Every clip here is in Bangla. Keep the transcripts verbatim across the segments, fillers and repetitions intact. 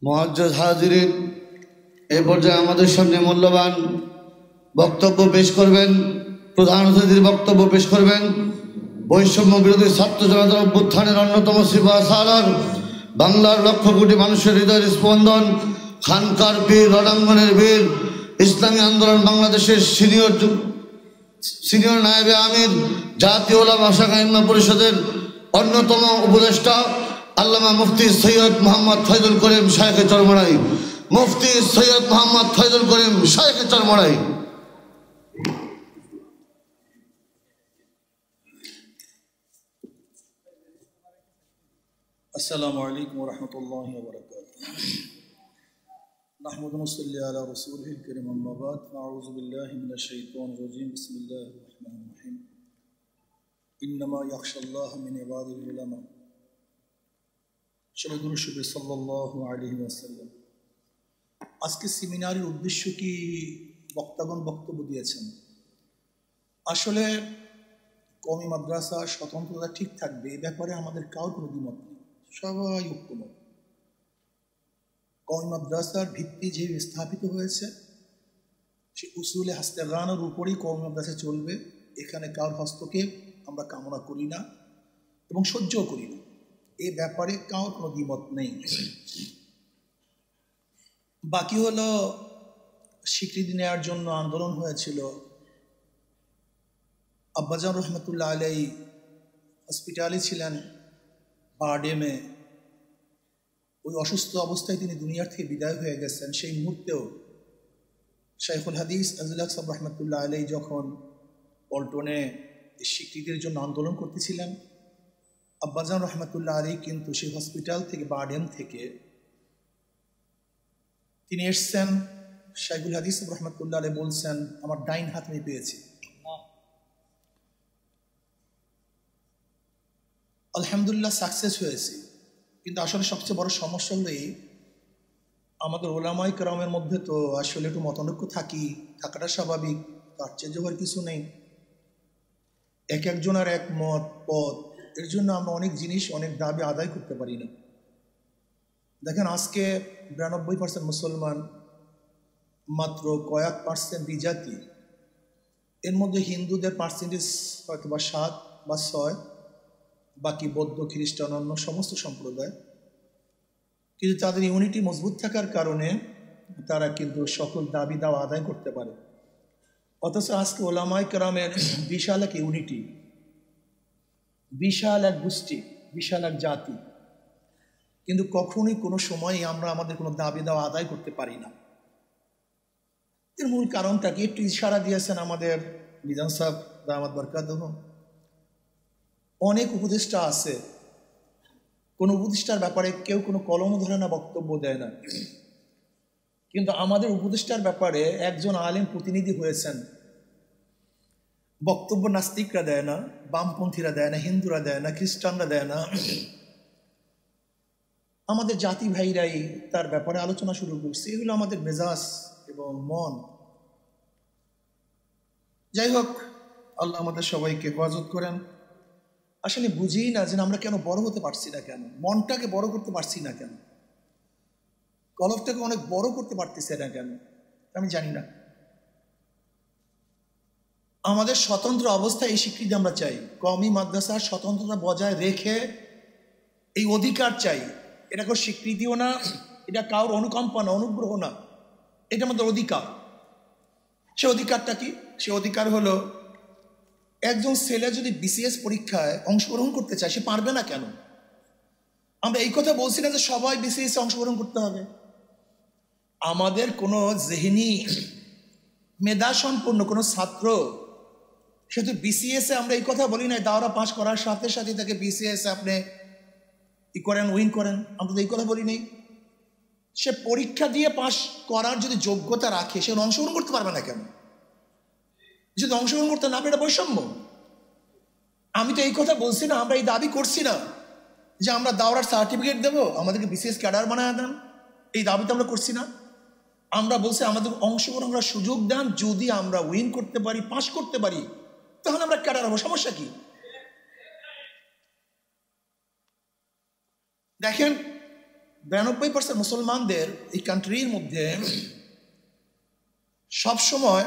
মুআজ্জাজ হাজিরিন, এই পর্যায়ে আমাদের সামনে মূল্যবান বক্তব্য পেশ করবেন, প্রধান অতিথির বক্তব্য পেশ করবেন বৈষম্য বিরোধী ছাত্র জনতার অভ্যুত্থানের অন্যতম সিপাহ সালার, বাংলার লক্ষ কোটি মানুষের হৃদয়ের স্পন্দন, খানকার বীর, রণাঙ্গনের বীর, ইসলামী আন্দোলন বাংলাদেশের সিনিয়র সিনিয়র নায়েবে আমির, জাতীয় উলামা শাখা ইমাম পরিষদের অন্যতম উপদেষ্টা আল্লামা মুফতি সৈয়দ মোহাম্মদ ফয়জুল করিম শায়েখে চরমরাই। মুফতি সৈয়দ মোহাম্মদ ফয়জুল করিম শায়েখে চরমরাই। আসসালামু আলাইকুম ওয়া রাহমাতুল্লাহি ওয়া বারাকাতুহু। নাহমাদু ওয়া নুসাল্লি আলা রাসূলিল কারীম, আম্মা বাদ। আউযু বিল্লাহি মিনাশ শাইতানির রাজীম। বিসমিল্লাহির রাহমানির রাহিম। ইন্নামা ইয়াখশাল্লাহা মিন ইবাদিল উলামা। সবাই দুরূদ শরীফ সাল্লাল্লাহু আলাইহি ওয়াসাল্লাম। আজকে সেমিনারের উদ্দেশ্য কি? বক্তাগণ বক্তব্য দিয়েছেন। আসলে কওমি মাদ্রাসা স্বতন্ত্রতা ঠিক থাকবে এ ব্যাপারে আমাদের কারোর কোনো দ্বিমত নেই, সবাই ঐক্যমত। কওমি মাদ্রাসার ভিত্তি যে স্থাপিত হয়েছে সে উসুলে হাস্তাগানের উপরেই কওমি মাদ্রাসা চলবে। এখানে কারোর হস্তক্ষেপ আমরা কামনা করি না এবং সহ্যও করি না, এ ব্যাপারে কারোর কোনো দ্বিমত নেই। বাকি হলো স্বীকৃতি নেওয়ার জন্য আন্দোলন হয়েছিল। আব্বাজান রহমতুল্লাহ আলাইহি হসপিটালে ছিলেন বারডেমে। ওই অসুস্থ অবস্থায় তিনি দুনিয়ার থেকে বিদায় হয়ে গেছেন। সেই মুহূর্তেও শাইখুল হাদিস আজুল হক সাহেব রহমতুল্লাহ আলাইহি যখন পল্টনে স্বীকৃতির জন্য আন্দোলন করতেছিলেন, আব্বাজান রহমতুল্লাহ আলাইহি কিন্তু সেই হসপিটাল থেকে বারডেম থেকে তিনি এসছেন। শাইখুল হাদিস রহমতুল্লাহ আলাইহি বলছেন, আমার ডাইন হাত আমি পেয়েছি। আলহামদুলিল্লাহ সাকসেস হয়েছে, কিন্তু আসলে সবচেয়ে বড় সমস্যা হলো এই, আমাদের ওলামায়ে কেরামের মধ্যে তো আসলে একটু মতানৈক্য থাকি, থাকাটা স্বাভাবিক, তার চেয়ে হওয়ার কিছু নেই। এক একজনের এক মত পথ, এর জন্য আমরা অনেক জিনিস অনেক দাবি আদায় করতে পারি না। দেখেন, আজকে বিরানব্বই পার্সেন্ট মুসলমান, মাত্র কয়েক পার্সেন্ট বিজাতি, এর মধ্যে হিন্দুদের পার্সেন্টেজ হয়তো বা সাত বা ছয়, বাকি বৌদ্ধ, খ্রিস্টান, অন্য সমস্ত সম্প্রদায়। কিন্তু তাদের ইউনিটি মজবুত থাকার কারণে তারা কিন্তু সকল দাবি দাওয়া আদায় করতে পারে। অথচ আজকে ওলামায়ে কেরামের বিশাল এক ইউনিটি, বিশাল এক গোষ্ঠী, বিশাল এক জাতি, কিন্তু কখনোই কোনো সময়ই আমরা আমাদের কোনো দাবি দাওয়া আদায় করতে পারি না। এর মূল কারণটা কি? একটু ইশারা দিয়েছেন আমাদের মিজান সাহেব দামাত বরকাতুহু। অনেক উপদেষ্টা আছে, কোনো উপদেষ্টার ব্যাপারে কেউ কোনো কলম ধরে না, বক্তব্য দেয় না, কিন্তু আমাদের উপদেষ্টার ব্যাপারে একজন আলেম প্রতিনিধি হয়েছেন, বক্তব্য নাস্তিকরা দেয় না, বামপন্থীরা দেয় না, হিন্দুরা দেয় না, খ্রিস্টানরা দেয় না, আমাদের জাতি ভাইরাই তার ব্যাপারে আলোচনা শুরু করছে। এগুলো আমাদের মেজাজ এবং মন। যাই হোক, আল্লাহ আমাদের সবাইকে হেফাজত করেন। আসলে বুঝি না যে আমরা কেন বড় হতে পারছি না, কেন মনটাকে বড় করতে পারছি না, কেন কলবটাকে অনেক বড় করতে পারতেছে না, কেন আমি জানি না। আমাদের স্বতন্ত্র অবস্থায় এই স্বীকৃতি আমরা চাই। কওমি মাদ্রাসার স্বতন্ত্রতা বজায় রেখে এই অধিকার চাই। এটা কোনো স্বীকৃতিও না, এটা কারোর অনুকম্পা না, অনুগ্রহ না, এটা আমাদের অধিকার। সে অধিকারটা কি? সে অধিকার হলো, একজন ছেলে যদি বিসিএস পরীক্ষায় অংশগ্রহণ করতে চায়, সে পারবে না কেন? আমরা এই কথা বলছি না যে সবাই বিসিএস অংশগ্রহণ করতে হবে। আমাদের কোনো জেহনি মেধা সম্পন্ন কোনো ছাত্র শুধু বিসিএস এ, আমরা এই কথা বলি না দাওরা পাস করার সাথে সাথে তাকে বিসিএস আপনি ই করেন, উইন করেন, আমরা তো এই কথা বলি নেই। সে পরীক্ষা দিয়ে পাস করার যদি যোগ্যতা রাখে, সে অংশগ্রহণ করতে পারবে না কেন? যদি অংশগ্রহণ করতে না পারে, এটা বৈষম্য। আমি তো এই কথা বলছি না, আমরা এই দাবি করছি না যে আমরা দাওরার সার্টিফিকেট দেবো, আমাদেরকে বিসিএস ক্যাডার বানায় দেন, এই দাবি তো আমরা করছি না। আমরা বলছি আমাদের অংশগ্রহণ করার সুযোগ দেন, যদি আমরা উইন করতে পারি, পাস করতে পারি, তাহলে আমরা ক্যাডার হবো, সমস্যা কি? দেখেন, বিরানব্বই পার্সেন্ট মুসলমানদের এই কান্ট্রির মধ্যে সবসময়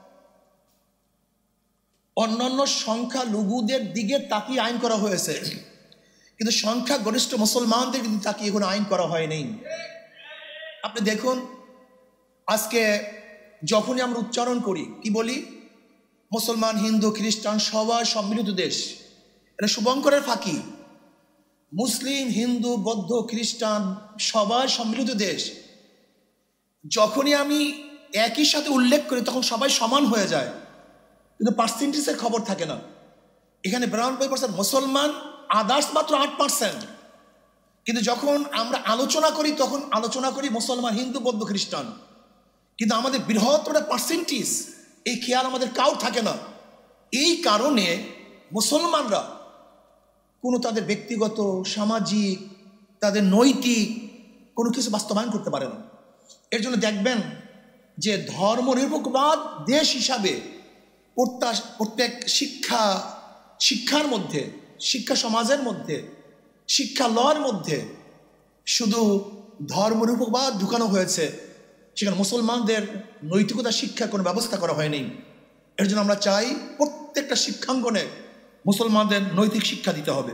অন্যান্য সংখ্যালঘুদের দিকে তাকিয়ে আইন করা হয়েছে, কিন্তু সংখ্যা গরিষ্ঠ মুসলমানদের কিন্তু তাকিয়ে কোনো আইন করা হয়নি। আপনি দেখুন, আজকে যখনই আমরা উচ্চারণ করি কি বলি, মুসলমান, হিন্দু, খ্রিস্টান সবাই সম্মিলিত দেশ, এটা শুভঙ্করের ফাঁকি। মুসলিম, হিন্দু, বৌদ্ধ, খ্রিস্টান সবাই সম্মিলিত দেশ। যখনই আমি একই সাথে উল্লেখ করি তখন সবাই সমান হয়ে যায়, কিন্তু পার্সেন্টেজের খবর থাকে না। এখানে বিরানব্বই পার্সেন্ট মুসলমান, আদার্স মাত্র আট পার্সেন্ট। কিন্তু যখন আমরা আলোচনা করি তখন আলোচনা করি মুসলমান, হিন্দু, বৌদ্ধ, খ্রিস্টান, কিন্তু আমাদের বৃহত্তর পার্সেন্টেজ এই খেয়াল আমাদের কাউ থাকে না। এই কারণে মুসলমানরা কোনো তাদের ব্যক্তিগত, সামাজিক, তাদের নৈতিক কোনো কিছু বাস্তবায়ন করতে পারে না। এর জন্য দেখবেন যে ধর্মনিরপেক্ষবাদ দেশ হিসাবে প্রত্যেক শিক্ষা শিক্ষার মধ্যে, শিক্ষা সমাজের মধ্যে, শিক্ষা লর মধ্যে শুধু ধর্মনিরপেক্ষবাদ ঢুকানো হয়েছে, সেখানে মুসলমানদের নৈতিকতা শিক্ষার কোনো ব্যবস্থা করা হয়নি। এর জন্য আমরা চাই প্রত্যেকটা শিক্ষাঙ্গনে মুসলমানদের নৈতিক শিক্ষা দিতে হবে।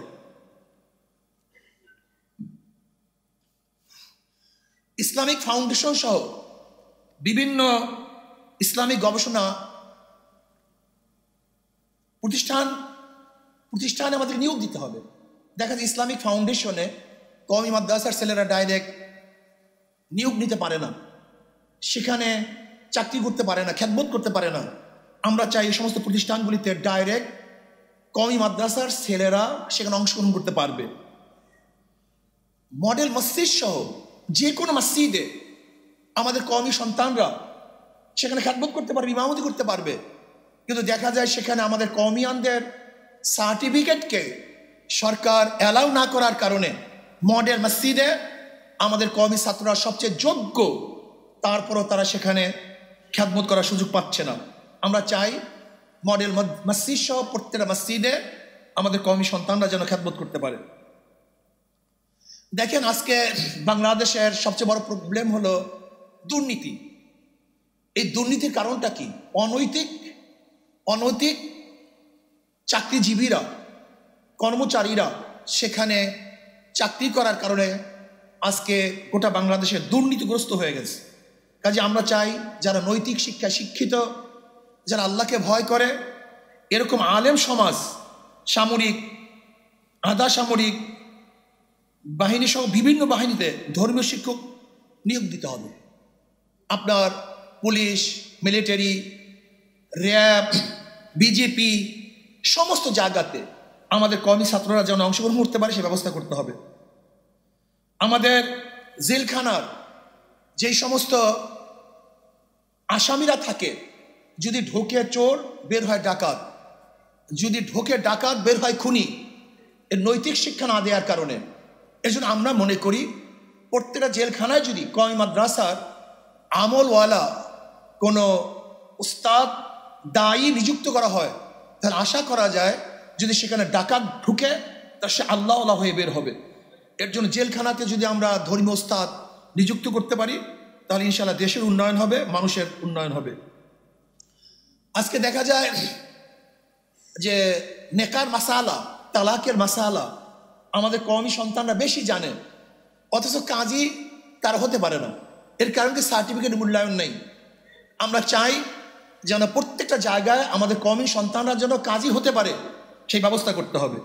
ইসলামিক ফাউন্ডেশন সহ বিভিন্ন ইসলামিক গবেষণা প্রতিষ্ঠান প্রতিষ্ঠানে আমাদের নিয়োগ দিতে হবে। দেখা যায় ইসলামিক ফাউন্ডেশনে কওমি মাদ্রাসার ছেলেরা ডাইরেক্ট নিয়োগ নিতে পারে না, সেখানে চাকরি করতে পারে না, খ্যাতবোধ করতে পারে না। আমরা চাই এই সমস্ত প্রতিষ্ঠানগুলিতে ডাইরেক্ট কওমি মাদ্রাসার ছেলেরা সেখানে অংশগ্রহণ করতে পারবে। মডেল মসজিদ সহ যে কোনো মসজিদে আমাদের কওমি সন্তানরা সেখানে খ্যাতবোধ করতে পারবে, ইমামতি করতে পারবে। কিন্তু দেখা যায় সেখানে আমাদের কওমিয়ানদের সার্টিফিকেটকে সরকার অ্যালাউ না করার কারণে মডেল মসজিদে আমাদের কওমি ছাত্ররা সবচেয়ে যোগ্য, তারপরও তারা সেখানে খ্যাতবোধ করার সুযোগ পাচ্ছে না। আমরা চাই মডেল মসজিদ সহ প্রত্যেকটা মসজিদে আমাদের কওমি সন্তানরা যেন খ্যাতবোধ করতে পারে। দেখেন, আজকে বাংলাদেশের সবচেয়ে বড় প্রবলেম হলো দুর্নীতি। এই দুর্নীতির কারণটা কি? অনৈতিক অনৈতিক চাকরিজীবীরা, কর্মচারীরা সেখানে চাকরি করার কারণে আজকে গোটা বাংলাদেশে দুর্নীতিগ্রস্ত হয়ে গেছে। কাজে আমরা চাই যারা নৈতিক শিক্ষা শিক্ষিত, যারা আল্লাহকে ভয় করে, এরকম আলেম সমাজ, সামরিক, আধা সামরিক বাহিনী সহ বিভিন্ন বাহিনীতে ধর্মীয় শিক্ষক নিয়োগ দিতে হবে। আপনার পুলিশ, মিলিটারি, র্যাব, বিজেপি সমস্ত জায়গাতে আমাদের কওমি ছাত্ররা যেন অংশগ্রহণ করতে পারে সে ব্যবস্থা করতে হবে। আমাদের জেলখানার যেই সমস্ত আসামিরা থাকে, যদি ঢোকে চোর বের হয় ডাকাত, যদি ঢোকে ডাকাত বের হয় খুনি, এর নৈতিক শিক্ষা না দেওয়ার কারণে। এর জন্য আমরা মনে করি প্রত্যেকটা জেলখানায় যদি কওমি মাদ্রাসার আমলওয়ালা কোনো উস্তাদ, দায়ী নিযুক্ত করা হয়, তাহলে আশা করা যায় যদি সেখানে ডাকাত ঢুকে তা সে আল্লাহওয়ালা হয়ে বের হবে। এর জন্য জেলখানাতে যদি আমরা ধর্মীয় উস্তাদ নিযুক্ত করতে পারি তাহলে ইনশাআল্লাহ দেশের উন্নয়ন হবে, মানুষের উন্নয়ন হবে। আজকে দেখা যায় যে নেকার মাসালা, তালাকের মাসালা আমাদের কওমি সন্তানরা বেশি জানে, অথচ কাজী তারা হতে পারে না। এর কারণ কি? সার্টিফিকেট মূল্যায়ন নেই। আমরা চাই যেন প্রত্যেকটা জায়গায় আমাদের কওমি সন্তানরা যেন কাজী হতে পারে সেই ব্যবস্থা করতে হবে।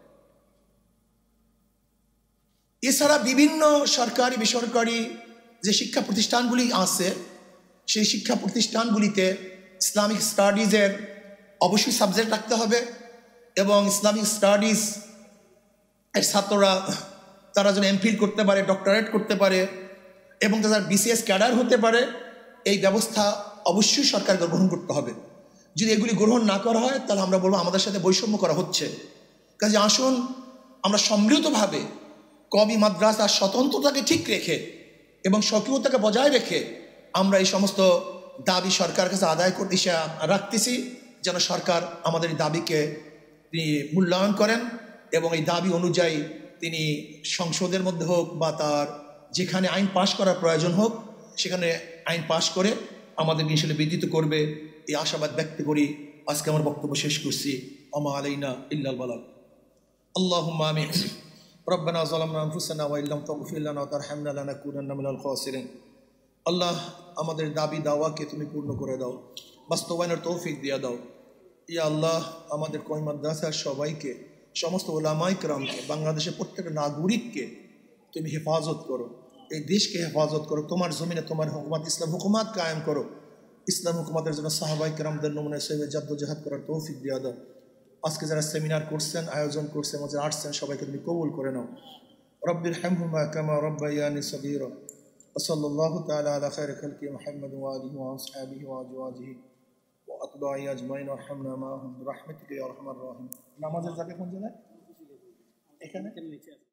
এছাড়া বিভিন্ন সরকারি, বেসরকারি যে শিক্ষা প্রতিষ্ঠানগুলি আছে সেই শিক্ষা প্রতিষ্ঠানগুলিতে ইসলামিক স্টাডিজের অবশ্যই সাবজেক্ট রাখতে হবে এবং ইসলামিক স্টাডিজ এর ছাত্ররা তারা যেন এমফিল করতে পারে, ডক্টরেট করতে পারে এবং তারা বিসিএস ক্যাডার হতে পারে, এই ব্যবস্থা অবশ্যই সরকারকে গ্রহণ করতে হবে। যদি এগুলি গ্রহণ না করা হয় তাহলে আমরা বলবো আমাদের সাথে বৈষম্য করা হচ্ছে। কাজে আসুন আমরা সম্মিলিতভাবে কওমি মাদ্রাসার স্বতন্ত্রতাকে ঠিক রেখে এবং স্বকীয়তাকে বজায় রেখে আমরা এই সমস্ত দাবি সরকারের কাছে আদায় করতে রাখতেছি, যেন সরকার আমাদের এই দাবিকে তিনি মূল্যায়ন করেন এবং এই দাবি অনুযায়ী তিনি সংসদের মধ্যে হোক বা তার যেখানে আইন পাশ করার প্রয়োজন হোক সেখানে আইন পাশ করে আমাদের ইনশাল্লাহ বিদ্যুৎ করবে, এই আশাবাদ ব্যক্ত করি আজকে আমার বক্তব্য শেষ করছি। আমা আলাইনা ইল্লাল বালাগ। আল্লাহুম্মা আমিন। রব্বানা যালামনা আনফুসানা ওয়া ইল্লাম তাগফির লানা ওয়া তারহামনা লানাকুনান্না মিনাল খাসিরিন। আল্লাহ, আমাদের দাবি দাওয়াকে তুমি পূর্ণ করে দাও, বাস্তবায়নের তৌফিক দিয়ে দাও। ইয়া আল্লাহ, আমাদের কওমি মাদ্রাসার সবাইকে, সমস্ত ওলামায়ে কেরামকে, বাংলাদেশের প্রত্যেকটা নাগরিককে তুমি হেফাজত করো, এই দেশকে হেফাজত করো। তোমার জমিনে তোমার হুকুমাত, ইসলাম হুকুমাত কায়েম করো। ইসলাম হুকুমাতের জন্য সাহাবায়ে কেরামদের নমুনা হিসেবে জাদ্দোজাহাদ করার তৌফিক দিয়ে দাও। আজকে যারা সেমিনার করছেন, আয়োজন করছেন, যারা আসছেন, সবাইকে তুমি কবুল করে নাও। রব্বির হামহুমা কামা রাব্বায়ানি সগীরা। সাল্লাল্লাহু তাআলা আলা খায়রি খালকি মুহাম্মদ ওয়া আলিহি ওয়া আসহাবিহি ওয়া আজওয়াজিহি ওয়া আতবাঈহি আজমাইন ওয়ারহামনা মাআহুম বিরাহমাতিকা ইয়া আরহামার রাহিম। নামাজের জায়গা কোন জায়গায়? এখানে।